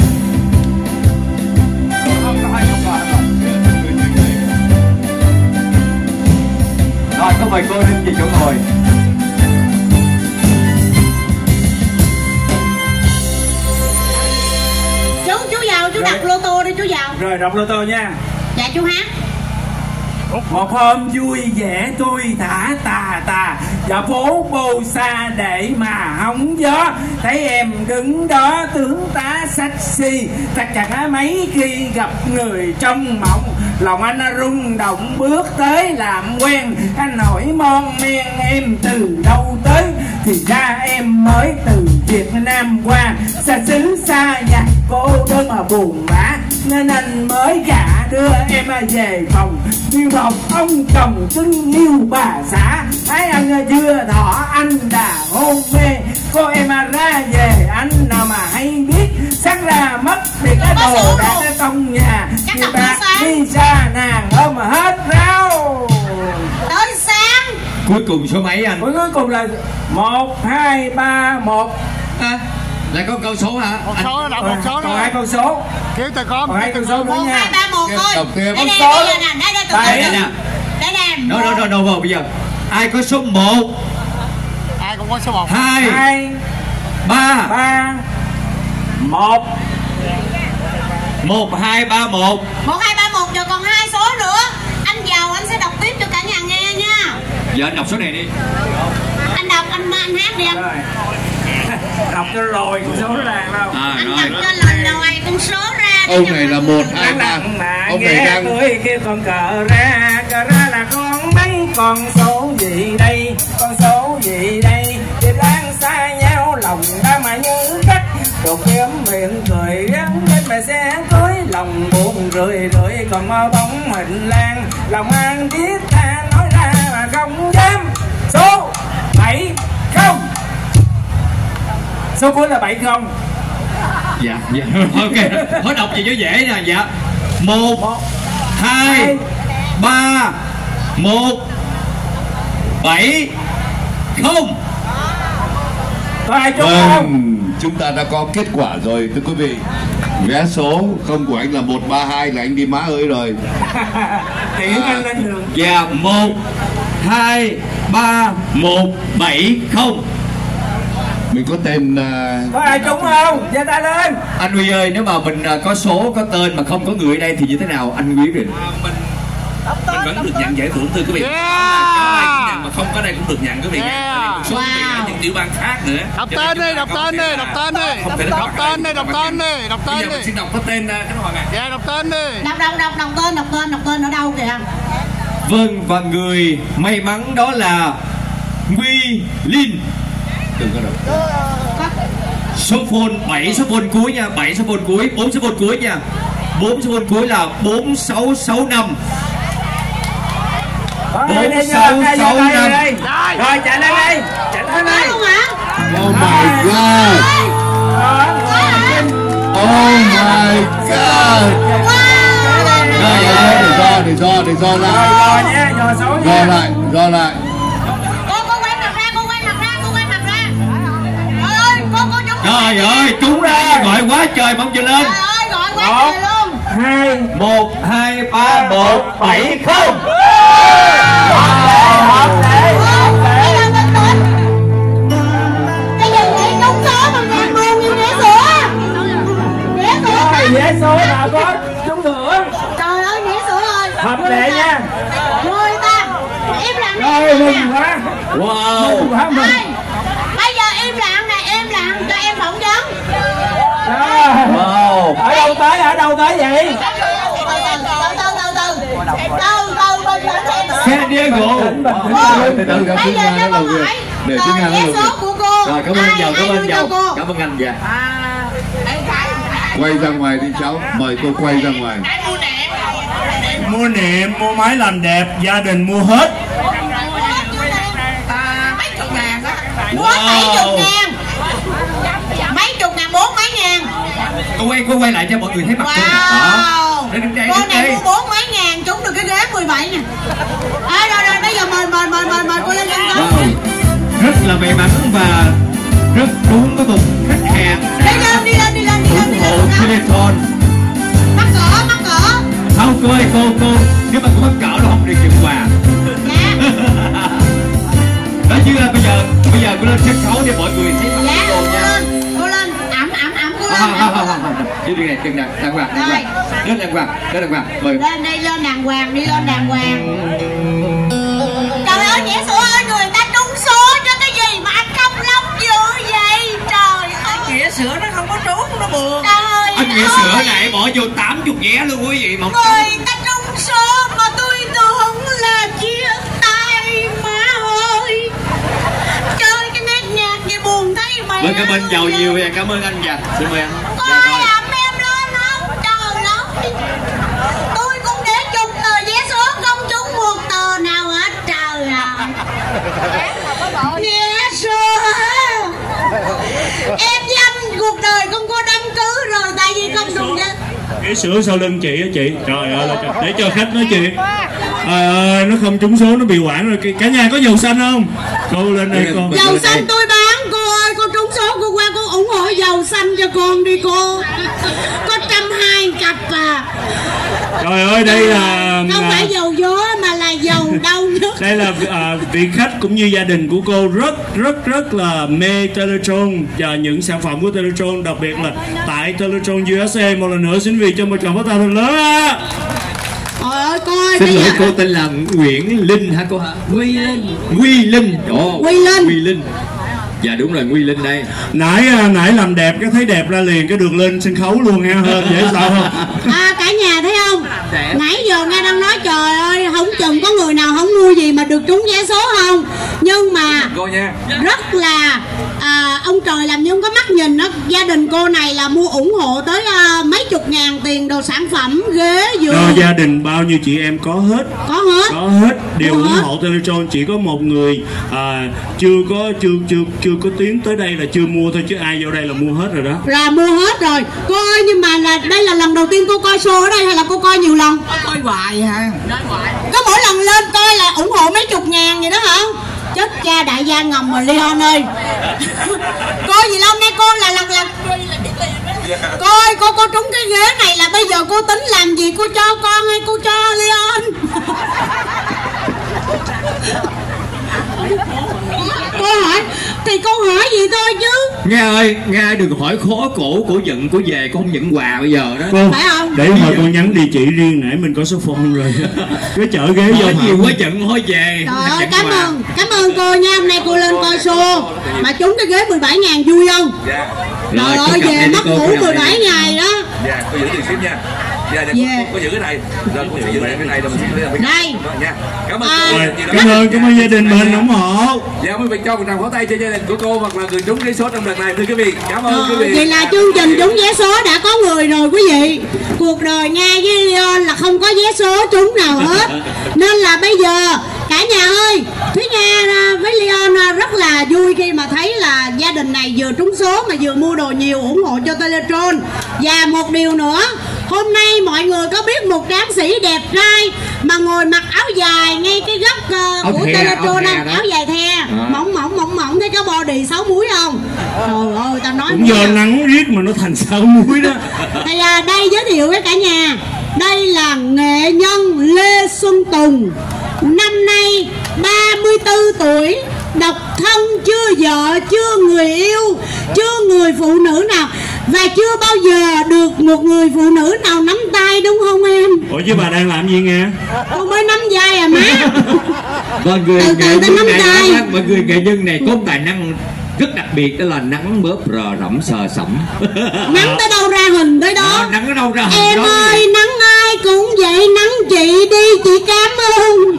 Rồi có mời cô đến về chỗ ngồi. Chú vào, chú đặt lô tô đi, chú vào. Rồi đọc lô tô nha. Dạ chú hát. Một hôm vui vẻ tôi thả tà vào phố Bonsa để mà hóng gió. Thấy em đứng đó tướng tá sexy, chắc chắn mấy khi gặp người trong mộng. Lòng anh rung động bước tới làm quen. Anh hỏi mon men em từ đâu tới, thì ra em mới từ Việt Nam qua. Xa xứ xa nhà cô đơn mà buồn bã, nên anh mới gả đưa em về phòng. Như một ông chồng cưng yêu bà xã, thấy anh chưa thọ anh đã hôn mê. Cô em ra về anh nào mà hay biết, sáng ra mất thì cái đồ đã ở trong nhà. Người ta đi xa nàng ôm hết rau. Tới sáng. Cuối cùng số mấy anh? Cuối cùng là 1, 2, 3, 1. Lại có câu số hả? Một số đọc một số. Còn 2 con số. Kêu tài con. Còn 2 con số nữa 1, nha. 2, 3, 1 thôi. Đọc thêm con Đây số. đây nè. Đâu bây giờ. Ai có số 1? Ai cũng có số 1. 2 3 1. 1 2 3 1. 1 2 3 1 rồi còn 2 số nữa. Anh vào anh sẽ đọc tiếp cho cả nhà nghe nha. Giờ anh đọc số này đi. Anh đọc, anh hát đi anh. Đọc cho lòi con số ra đâu. Anh đọc cho lòi con số ra. Ông này là 1 2 3. Ông này đang tôi kêu con cờ ra là con mấy con số gì đây? Con số gì đây? Thì đang xa nhau lòng ta mà như cách. Đột nhóm miệng cười gắn lên mà xe cưới. Lòng buồn rười còn mơ bóng hình lan. Lòng an thiết tha nói ra mà không dám. Số 7 0 số cuối là 70. Dạ, dạ. Ok, hỏi đọc gì cho dễ nè. Dạ. 1 2 3 1 7 0. Có ai trúng Vâng, không? chúng ta đã có kết quả rồi thưa quý vị. Vé số không của anh là 132 là anh đi má ơi rồi. Chuyển anh lên đường. Dạ, 1 2 3 1 7 0. Mình có tên Có ai trúng không? Giơ tay lên. Anh Huy ơi, nếu mà mình có số, có tên mà không có người ở đây thì như thế nào anh Huy Bình? Mình vẫn được nhận giải thưởng thưa quý vị. Có ai cũng nhận mà không có đây cũng được nhận quý vị nha. Một số quý vị ở những tiểu bang khác nữa. Đọc tên đi, đọc tên đi, đọc tên đi. Đọc tên đi, đọc tên đi, đọc tên đi. Bây giờ mình xin đọc có tên Khánh Hoàng ạ. Dạ, đọc tên đi. Đọc tên ở đâu kìa? Vâng, và người may mắn đó là Huy Linh. Đừng có đọc. Số phone 7 số phone cuối nha, 7 số phone cuối, 4 số phone cuối nha. 4 số phone cuối là 4665. 4665. Rồi chạy lên đây. Chạy lên đây. Oh my god. Oh my god. Để do lại. Rồi nha, rồi số nha. Do lại. Cô quay mặt ra. Trời ơi, cô trúng. Trời ơi, trúng ra, gọi quá trời mong chờ lên. Trời ơi, gọi quá trời luôn. 2 1 2 3 1 7 0. Cái gì vậy? Trúng số mà ngàn buồn như vé sữa. Vé số nào có trúng thưởng. Trời ơi, vé sữa ơi. Hợp lệ nha. Người ta im lặng đi. Rồi, mừng quá. Wow. Mừng quá mừng. Bây giờ im lặng cho em phỏng vấn. Wow. Ở đâu tới vậy? Từ San Diego. Bây giờ cho con hỏi vé số của cô. Rồi, cảm ơn anh giàu, cảm ơn anh. Dạ. Quay ra ngoài đi cháu, mời cô quay ra ngoài. Mua nệm, mua máy làm đẹp, gia đình mua hết. Mấy chục ngàn á. Mua 70 ngàn. Mấy chục ngàn, 4 mấy ngàn. Cô quay lại cho mọi người thấy mặt cô nè. Cô này mua 4 mấy ngàn trúng được cái ghế 17 nè. Rồi bây giờ mời cô lên sân khấu. Rất là may mắn và rất đúng với một khách hàng đi lên ủng hộ Teleton. Mắc cỡ. Không, cô ơi, cô nếu mà cô mắc cỡ nó không được nhận quà. Đó chứ là bây giờ cô lên sân khấu để mọi người thấy mặt cô nha. Cô lên, ẩm cô lên. Đi này, đàng hoàng. Đến đàng hoàng, mời. Lên đây, lên đàng hoàng. Trời ơi, vé sữa ơi, người ta trúng số cho cái gì mà anh không lông dữ vậy? Trời ơi, Vé sữa nó không có trúng, nó buồn. Trời anh vé sữa này bỏ vô 80 vé luôn quý vị. Người ta trúng số mà tôi tưởng là chia tay má ơi. Chơi cái nét nhạc gì buồn thấy mày. Vâng, cảm ơn giàu nhiều nha, cảm ơn anh. Dạ, xin mời anh. Có ai ẩm em lên không? Trời ơi, tôi cũng để chục tờ vé số không trúng một tờ nào hết. Trời ạ. Vé số. Em với anh cuộc đời không có đám cưới rồi tại vì không trúng vé. Cái sữa sau lưng chị á chị. Trời ơi, để cho khách nói chuyện. Nó không trúng số, nó bị hoảng rồi. Cả nhà có dầu xanh không? Cô lên đây con. Dầu xanh tôi bán cô ơi, cô trúng số cô qua cô ủng hộ dầu xanh cho con đi cô. Có 120 cặp à. Trời ơi, đây là không phải dầu gió mà là dầu đau nhất. Đây là vị khách cũng như gia đình của cô rất là mê Teletron và những sản phẩm của Teletron, đặc biệt là tại Teletron USA. Một lần nữa xin vì cho một tràng pháo tay thật lớn á. Trời ơi cô ơi. Xin lỗi, cô tên là Nguyễn Linh hả cô hả? Huy Linh. Huy Linh. Dạ đúng rồi, Huy Linh đây. Nãy làm đẹp cái thấy đẹp ra liền cái được lên sân khấu luôn ha, hơn dễ sợ không? Cả nhà thấy không? Nãy giờ nghe đang nói trời ơi, không chừng có người nào không mua gì mà được trúng vé số không? Nhưng mà rất là ông trời làm như không có mắt nhìn đó. Gia đình cô này là mua ủng hộ tới mấy chục ngàn tiền đồ sản phẩm ghế giường. Gia đình bao nhiêu chị em có hết. Có hết đều ủng hộ Teletron. Chỉ có một người chưa có tiến tới đây là chưa mua thôi, chứ ai vô đây là mua hết rồi đó. Là mua hết rồi cô ơi. Nhưng mà đây là lần đầu tiên cô coi show ở đây hay là cô coi nhiều lần? Coi hoài hả? Có mỗi lần lên coi là ủng hộ mấy chục ngàn vậy đó hả? Chết cha đại gia ngầm rồi Leon ơi. Coi gì lâu nay cô là lần coi cô trúng cái ghế này là bây giờ cô tính làm gì? Cô cho con hay cô cho Leon? Cô hỏi thì cô hỏi gì thôi chứ. Nghe ơi, Nghe đừng hỏi khó cổ giận cổ về, con không nhận quà bây giờ đó. Cô, phải không? để hồi con nhắn địa chỉ riêng, nãy mình có số phone rồi. Cái chợ ghế vô nhiều quá giận thôi về. Trời ơi, cảm ơn cô nha. Hôm nay cô lên coi show mà trúng cái ghế 17.000 vui không? Dạ. Trời ơi, về mất ngủ 17 ngày đó. Dạ, cô giữ tiền ship nha. Dạ, có giữ cái này. Rồi cô giữ cái này rồi mình sẽ lên đây. Nha. Cảm ơn gia đình mình ủng hộ. Dạ, quý vị cho một tràng pháo tay cho gia đình của cô hoặc là người trúng vé số trong đợt này thưa quý vị. Cảm ơn quý vị. Vậy là chương trình trúng vé số đã có người rồi quý vị. Cuộc đời Nga với Leon là không có vé số trúng nào hết. Nên là bây giờ cả nhà ơi, Thúy Nga với Leon rất là vui khi mà thấy là gia đình này vừa trúng số mà vừa mua đồ nhiều ủng hộ cho Teletron. Và một điều nữa, hôm nay mọi người có biết một tráng sĩ đẹp trai mà ngồi mặc áo dài ngay cái góc của Teletron không? Áo dài the, mỏng thấy cái body 6 múi không? Trời ơi, ta nói cũng do nắng riết mà nó thành 6 múi đó. Thì đây giới thiệu với cả nhà, đây là nghệ nhân Lê Xuân Tùng. Năm nay 34 tuổi, độc thân, chưa vợ, chưa người yêu, chưa người phụ nữ nào, và chưa bao giờ được một người phụ nữ nào nắm tay, đúng không em? Ủa chứ bà đang làm gì nghe? Cô mới nắm vai à má. Mọi người nghệ nhân này có tài năng rất đặc biệt, đó là nắng bóp rờ rẫm sờ sẩm. Nắng tới đâu ra hình tới đó. Nắng ở đâu ra hình em đó. Em ơi, nắng ai cũng vậy, nắng chị đi, chị cảm ơn.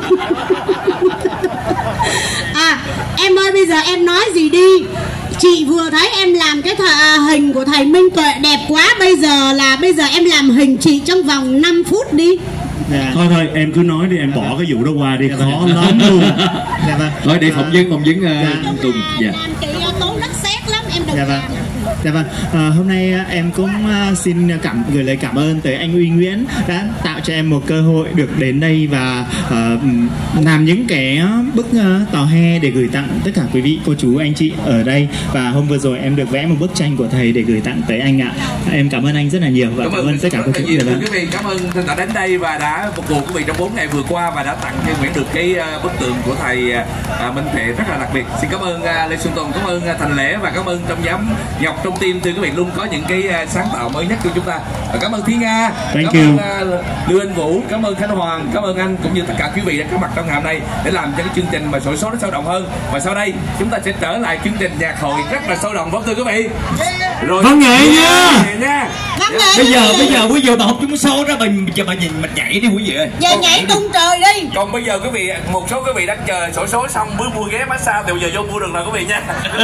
Em ơi, bây giờ em nói gì đi. Chị vừa thấy em làm cái hình của thầy Minh Tuệ đẹp quá. Bây giờ em làm hình chị trong vòng 5 phút đi. Thôi em cứ nói đi, em bỏ cái vụ đó qua đi, khó lắm luôn. Thôi để phỏng vấn Tùng. Chị tốn đất sét lắm, em đừng làm. Dạ vâng, hôm nay em cũng xin gửi lời cảm ơn tới anh Uy Nguyễn đã tạo cho em một cơ hội được đến đây và làm những cái bức tò he để gửi tặng tất cả quý vị, cô chú, anh chị ở đây. Và hôm vừa rồi em được vẽ một bức tranh của thầy để gửi tặng tới anh ạ. Em cảm ơn anh rất là nhiều và cảm ơn tất cả cô chú. Quý vị, cảm ơn đã đến đây và đã phục vụ quý vị trong 4 ngày vừa qua và đã tặng cho Nguyễn được cái bức tượng của thầy Minh Tuệ rất là đặc biệt. Xin cảm ơn Lê Xuân Tùng, cảm ơn Thành Lễ và cảm ơn trong giám Ngọc trong team thưa quý vị, luôn có những cái sáng tạo mới nhất của chúng ta. Cảm ơn Thúy Nga, cảm ơn Lưu Anh Vũ, cảm ơn Khánh Hoàng, cảm ơn anh cũng như tất cả quý vị đã có mặt trong ngày hôm nay để làm cho cái chương trình mà sổ số nó sôi động hơn. Và sau đây chúng ta sẽ trở lại chương trình nhạc hội rất là sôi động, vâng thưa quý vị. Rồi văn nghệ nha. Bây giờ quý vị mà không trúng số đó mình nhìn mình nhảy đi quý vị ơi. Về nhảy tung trời đi. Còn bây giờ quý vị, một số quý vị đang chờ sổ số xong mới mua ghế massage từ giờ vô mua được nào quý vị nha.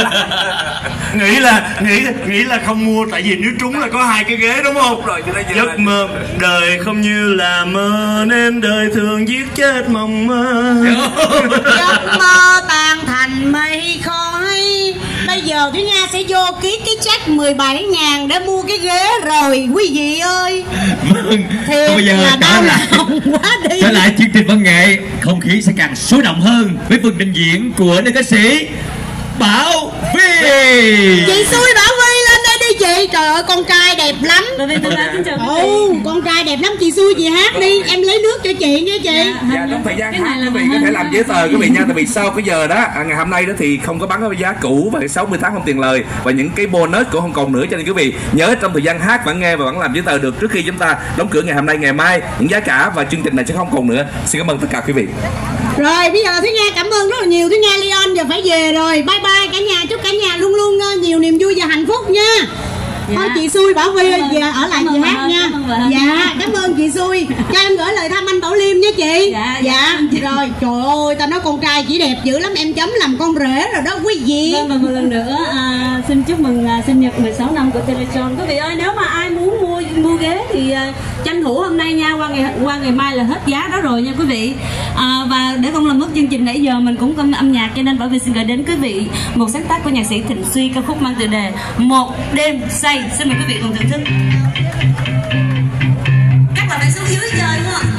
nghĩ là không mua, tại vì nếu trúng là có 2 cái ghế đúng không? Rồi, giấc mơ đời không như là mơ nên đời thường giết chết mộng mơ. Giấc mơ tan thành mây khói. Bây giờ Thúy Nga sẽ vô ký cái check 17.000 để mua cái ghế rồi quý vị ơi. Bây giờ trở lại chương trình văn nghệ, không khí sẽ càng sôi động hơn với phần trình diễn của nữ ca sĩ Bảo Vy. Chị xui Bảo Vy lên đây đi chị. Trời ơi, con trai đẹp lắm. Con trai đẹp lắm, chị xui chị hát đi. Em lấy nước cho chị nha chị. Dạ, trong thời gian hát quý vị có thể làm giấy tờ quý vị nha. Tại vì sau cái giờ đó, ngày hôm nay đó thì không có bán cái giá cũ và 60 tháng không tiền lời và những cái bonus cũng không còn nữa, cho nên quý vị nhớ trong thời gian hát vẫn nghe và vẫn làm giấy tờ được trước khi chúng ta đóng cửa ngày hôm nay, ngày mai những giá cả và chương trình này sẽ không còn nữa. Xin cảm ơn tất cả quý vị. Rồi bây giờ Thúy Nga cảm ơn rất là nhiều. Thúy Nga Leon giờ phải về rồi. Bye bye cả nhà, chúc cả nhà luôn luôn nhiều niềm vui và hạnh phúc nha. Thôi chị Xui Bảo Vi về ở lại chị hát nha. Dạ, cảm ơn chị Xui. Cho em gửi lời thăm anh Bảo Liêm nhé chị. Dạ. Rồi, trời ơi, ta nói con trai chỉ đẹp dữ lắm, em chấm làm con rể rồi đó quý vị. Vâng, và một lần nữa xin chúc mừng sinh nhật 16 năm của Teletron. Quý vị ơi, nếu mà ai muốn mua ghế thì tranh thủ hôm nay nha, qua ngày mai là hết giá đó rồi nha quý vị. Và để không làm mất chương trình nãy giờ mình cũng có âm nhạc, cho nên Bảo Việt xin gửi đến quý vị một sáng tác của nhạc sĩ Thịnh Suy, ca khúc mang tựa đề Một Đêm Say. Xin mời quý vị cùng thưởng thức. Các bạn phải xuống dưới chơi đúng không ạ?